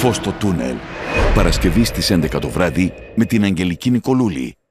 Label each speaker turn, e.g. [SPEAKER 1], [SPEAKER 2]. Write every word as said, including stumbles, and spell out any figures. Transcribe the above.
[SPEAKER 1] Φως στο τούνελ. Παρασκευή στις έντεκα το βράδυ με την Αγγελική Νικολούλη.